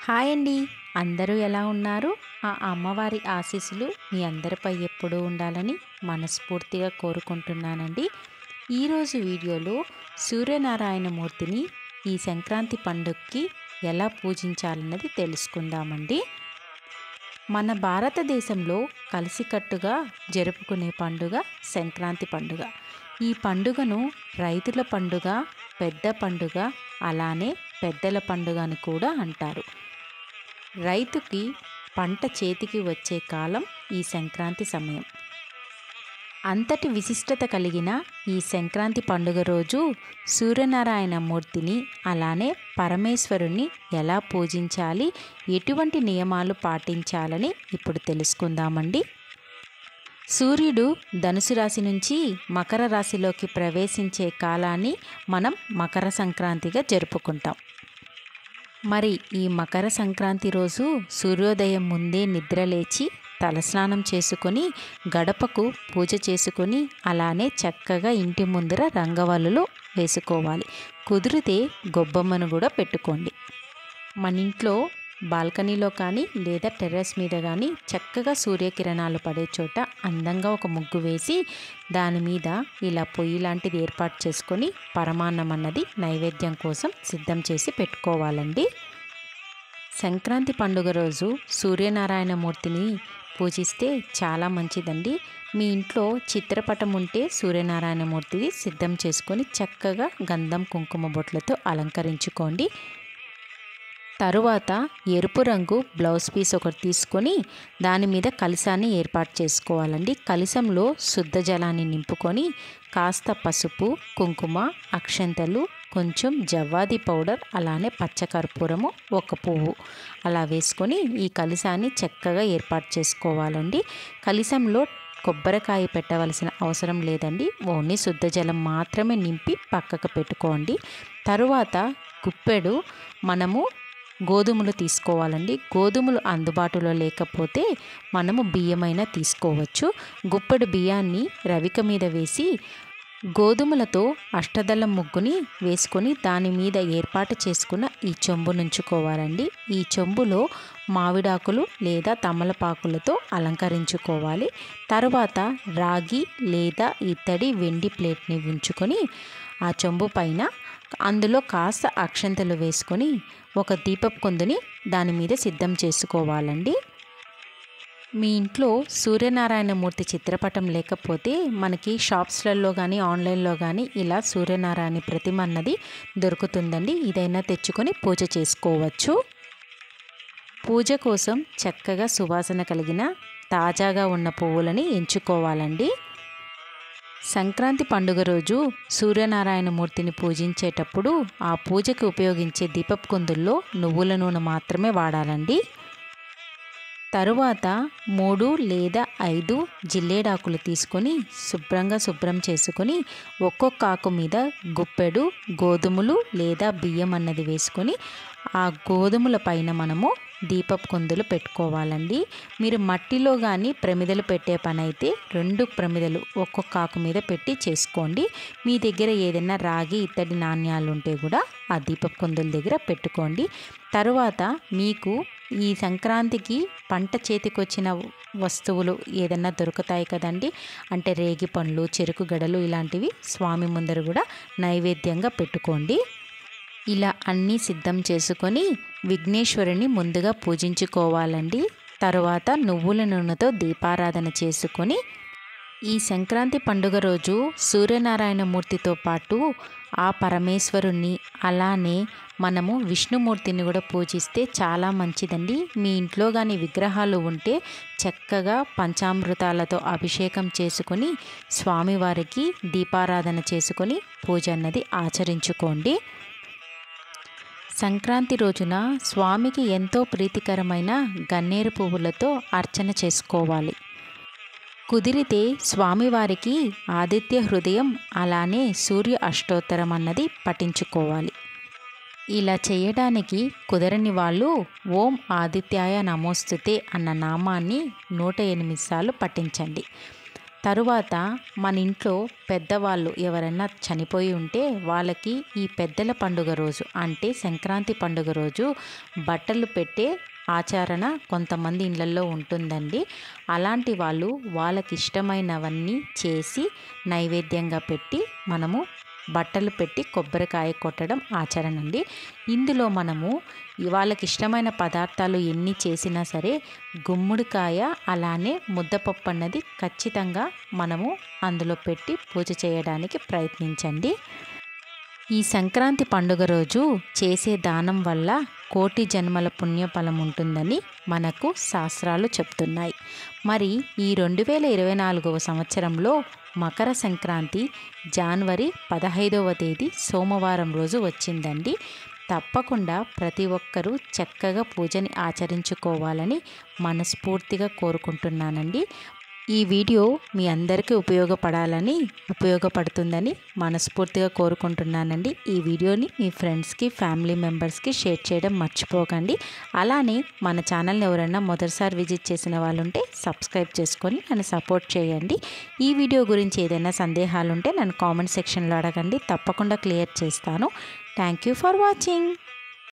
Hi అండి. అందరూ ఎలా ఉన్నారు? ఆ అమ్మవారి ఆశీస్సులు మీ అందరిపై ఎప్పుడూ ఉండాలని మనస్ఫూర్తిగా కోరుకుంటున్నానండి. ఈరోజు వీడియోలో సూర్యనారాయణ మూర్తిని ఈ సంక్రాంతి పండుగకి ఎలా పూజించాలన్నది తెలుసుకుందామండి. మన భారతదేశంలో కలిసికట్టుగా జరుపుకునే పండుగ సంక్రాంతి పండుగ. ఈ పండుగను రైతుల పండుగ, పెద్ద పండుగ, అలానే పెద్దల పండుగ అని కూడా అంటారు. రైతుకి పంట చేతికి వచ్చే కాలం ఈ సంక్రాంతి సమయం. అంతటి విశిష్టత కలిగిన ఈ సంక్రాంతి పండుగ రోజు సూర్యనారాయణ మూర్తిని అలానే పరమేశ్వరుణ్ణి ఎలా పూజించాలి, ఎటువంటి నియమాలు పాటించాలని ఇప్పుడు తెలుసుకుందామండి. సూర్యుడు ధనుసు రాశి నుంచి మకర రాశిలోకి ప్రవేశించే కాలాన్ని మనం మకర సంక్రాంతిగా జరుపుకుంటాం. మరి ఈ మకర సంక్రాంతి రోజు సూర్యోదయం ముందే నిద్రలేచి తలస్నానం చేసుకొని గడపకు పూజ చేసుకొని అలానే చక్కగా ఇంటి ముందర రంగవల్లులు వేసుకోవాలి. కుదిరితే గొబ్బమ్మను కూడా పెట్టుకోండి. మన ఇంట్లో బాల్కనీలో కానీ లేదా టెర్రస్ మీద కానీ చక్కగా సూర్యకిరణాలు పడే చోట అందంగా ఒక ముగ్గు వేసి దాని మీద ఇలా పొయ్యి లాంటిది ఏర్పాటు చేసుకొని పరమాన్నం అన్నది నైవేద్యం కోసం సిద్ధం చేసి పెట్టుకోవాలండి. సంక్రాంతి పండుగ రోజు సూర్యనారాయణ మూర్తిని పూజిస్తే చాలా మంచిదండి. మీ ఇంట్లో చిత్రపటం ఉంటే సూర్యనారాయణ మూర్తిని సిద్ధం చేసుకొని చక్కగా గంధం కుంకుమ బొట్లతో అలంకరించుకోండి. తరువాత ఎరుపు రంగు బ్లౌజ్ పీస్ ఒకటి తీసుకొని దాని మీద కలశాన్ని ఏర్పాటు చేసుకోవాలండి. కలశంలో శుద్ధ జలాన్ని నింపుకొని కాస్త పసుపు, కుంకుమ, అక్షంతలు, కొంచెం జవ్వాది పౌడర్, అలానే పచ్చకర్పూరము, ఒక పువ్వు అలా వేసుకొని ఈ కలశాన్ని చక్కగా ఏర్పాటు చేసుకోవాలండి. కలశంలో కొబ్బరికాయ పెట్టవలసిన అవసరం లేదండి. ఓన్లీ శుద్ధ జలం మాత్రమే నింపి పక్కకు పెట్టుకోండి. తరువాత గుప్పెడు మనము గోధుమలు తీసుకోవాలండి. గోధుమలు అందుబాటులో లేకపోతే మనము బియ్యమైనా తీసుకోవచ్చు. గుప్పెడు బియ్యాన్ని రవిక మీద వేసి గోధుమలతో అష్టదళం ముగ్గుని వేసుకొని దాని మీద ఏర్పాటు చేసుకున్న ఈ చెంబు నుంచుకోవాలండి. ఈ చెంబులో మామిడాకులు లేదా తమలపాకులతో అలంకరించుకోవాలి. తర్వాత రాగి లేదా ఇత్తడి వెండి ప్లేట్ని ఉంచుకొని ఆ చెంబు పైన అందులో కాస్త అక్షంతలు వేసుకొని ఒక దీపపు కుందుని దాని మీద సిద్ధం చేసుకోవాలండి. మీ ఇంట్లో సూర్యనారాయణ మూర్తి చిత్రపటం లేకపోతే మనకి షాప్స్లలో కానీ ఆన్లైన్లో కానీ ఇలా సూర్యనారాయణ ప్రతిమ అన్నది దొరుకుతుందండి. ఇదైనా తెచ్చుకొని పూజ చేసుకోవచ్చు. పూజ కోసం చక్కగా సువాసన కలిగిన తాజాగా ఉన్న పువ్వులని ఎంచుకోవాలండి. సంక్రాంతి పండుగ రోజు సూర్యనారాయణ మూర్తిని పూజించేటప్పుడు ఆ పూజకు ఉపయోగించే దీపపు కుందుల్లో నువ్వుల నూనె మాత్రమే వాడాలండి. తరువాత 3 లేదా 5 జిల్లేడాకులు తీసుకొని శుభ్రం చేసుకొని ఒక్కొక్క ఆకు మీద గుప్పెడు గోధుమలు లేదా బియ్యం అన్నది వేసుకొని ఆ గోధుమల పైన మనము దీపపు కుందులు పెట్టుకోవాలండి. మీరు మట్టిలో కానీ ప్రమిదలు పెట్టే పని అయితే 2 ప్రమిదలు ఒక్కొక్క ఆకు మీద పెట్టి చేసుకోండి. మీ దగ్గర ఏదైనా రాగి ఇత్తడి నాణ్యాలు ఉంటే కూడా ఆ దీపపు కుందుల దగ్గర పెట్టుకోండి. తరువాత మీకు ఈ సంక్రాంతికి పంట చేతికొచ్చిన వస్తువులు ఏదన్నా దొరుకుతాయి కదండి. అంటే రేగి పండ్లు, చెరుకు గడలు ఇలాంటివి స్వామి ముందర కూడా నైవేద్యంగా పెట్టుకోండి. ఇలా అన్నీ సిద్ధం చేసుకొని విఘ్నేశ్వరుని ముందుగా పూజించుకోవాలండి. తరువాత నువ్వుల నూనెతో దీపారాధన చేసుకొని ఈ సంక్రాంతి పండుగ రోజు సూర్యనారాయణ మూర్తితో పాటు ఆ పరమేశ్వరుణ్ణి అలానే మనము విష్ణుమూర్తిని కూడా పూజిస్తే చాలా మంచిదండి. మీ ఇంట్లో కానీ విగ్రహాలు ఉంటే చక్కగా పంచామృతాలతో అభిషేకం చేసుకొని స్వామివారికి దీపారాధన చేసుకొని పూజ అన్నది ఆచరించుకోండి. సంక్రాంతి రోజున స్వామికి ఎంతో ప్రీతికరమైన గన్నేరు పువ్వులతో అర్చన చేసుకోవాలి. కుదిరితే స్వామివారికి ఆదిత్య హృదయం అలానే సూర్య అష్టోత్తరం అన్నది పఠించుకోవాలి. ఇలా చేయడానికి కుదరని వాళ్ళు ఓం ఆదిత్యాయ నమోస్తుతే అన్న నామాన్ని 108 సార్లు పఠించండి. తరువాత మన ఇంట్లో పెద్దవాళ్ళు ఎవరైనా చనిపోయి ఉంటే వాళ్ళకి ఈ పెద్దల పండుగ రోజు అంటే సంక్రాంతి పండుగ రోజు బట్టలు పెట్టే ఆచరణ కొంతమంది ఇళ్ళల్లో ఉంటుందండి. అలాంటి వాళ్ళు వాళ్ళకి ఇష్టమైనవన్నీ చేసి నైవేద్యంగా పెట్టి మనము బట్టలు పెట్టి కొబ్బరికాయ కొట్టడం ఆచరణ అండి. ఇందులో మనము వాళ్ళకి ఇష్టమైన పదార్థాలు ఎన్ని చేసినా సరే గుమ్మడికాయ అలానే ముద్దపప్పు అన్నది ఖచ్చితంగా మనము అందులో పెట్టి పూజ చేయడానికి ప్రయత్నించండి. ఈ సంక్రాంతి పండుగ రోజు చేసే దానం వల్ల కోటి జన్మల పుణ్యఫలం ఉంటుందని మనకు శాస్త్రాలు చెప్తున్నాయి. మరి ఈ 2024వ సంవత్సరంలో మకర సంక్రాంతి జనవరి 15వ తేదీ సోమవారం రోజు వచ్చిందండి. తప్పకుండా ప్రతి ఒక్కరూ చక్కగా పూజని ఆచరించుకోవాలని మనస్ఫూర్తిగా కోరుకుంటున్నానండి. ఈ వీడియో మీ అందరికీ ఉపయోగపడుతుందని మనస్ఫూర్తిగా కోరుకుంటున్నానండి. ఈ వీడియోని మీ ఫ్రెండ్స్కి, ఫ్యామిలీ మెంబర్స్కి షేర్ చేయడం మర్చిపోకండి. అలానే మన ఛానల్ని ఎవరైనా మొదటిసారి విజిట్ చేసిన వాళ్ళు ఉంటే సబ్స్క్రైబ్ చేసుకొని నన్ను సపోర్ట్ చేయండి. ఈ వీడియో గురించి ఏదైనా సందేహాలు ఉంటే నన్ను కామెంట్ సెక్షన్లో అడగండి, తప్పకుండా క్లియర్ చేస్తాను. Thank you for watching.